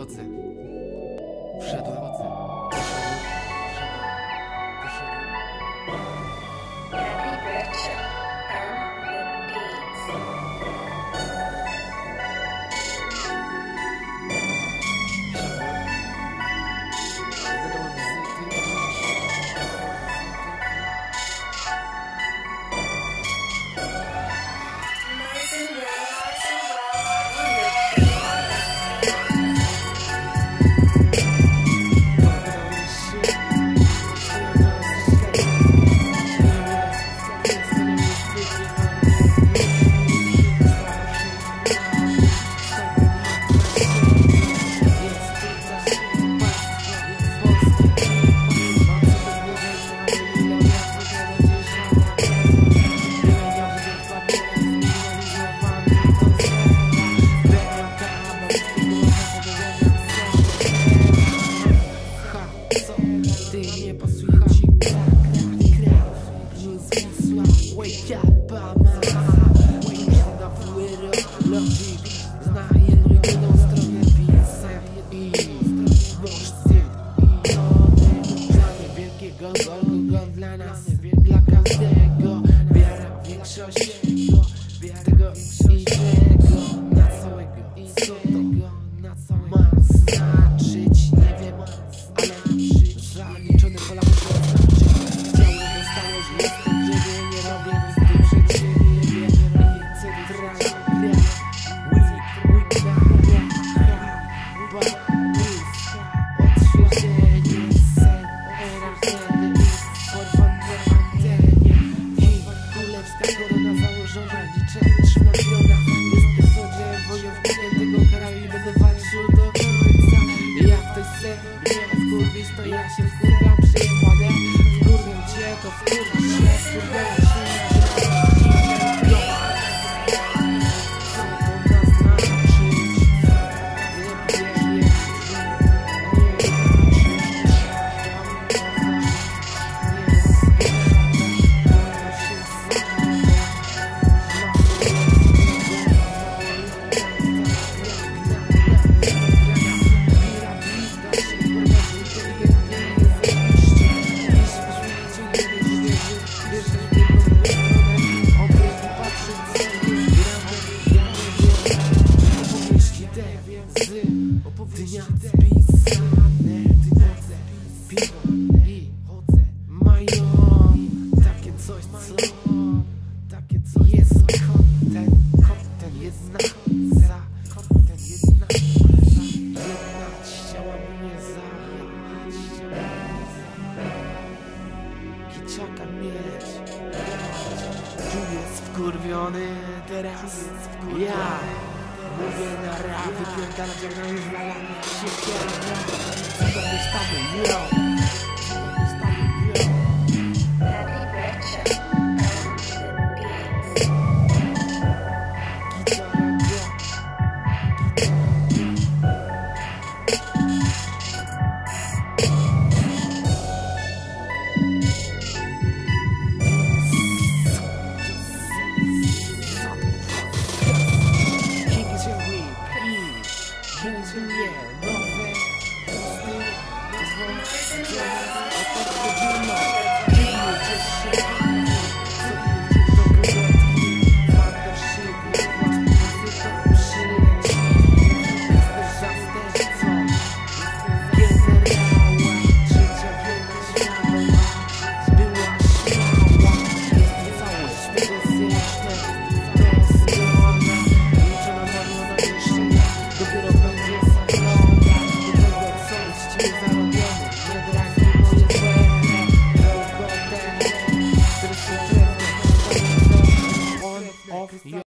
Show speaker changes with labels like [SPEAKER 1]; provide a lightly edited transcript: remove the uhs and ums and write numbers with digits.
[SPEAKER 1] wchodzę. Wszedłem. Dla nas, dla każdego, wiara w większości tego innego, na całego i co tego, na całego ma znaczyć, nie wiem, ale zaliczone pola muszę oznaczyć. Chciałem dostało, że jestem, żeby nie robię nic tu przed siebie, i centralnie odświeżenie sen, korona założona, niczego trzymawiona. Jestem słodziejem, wojownikiem tego kraju i będę walczył do końca. Jak ktoś chce mnie wkurwić, to ja się wkurwiam, przyjechane. Wkurwiam cię, to wkurwisz się, wkurwiam się. Dnia spisane, piwo i chodzę. Mają takie coś, co jest content jedna chciałaby mnie kiczaka mieć. Tu jest wkurwiony teraz, ja mówię na rap, wypierdalać jak na już lala, siekiera, co to jest tam, yo.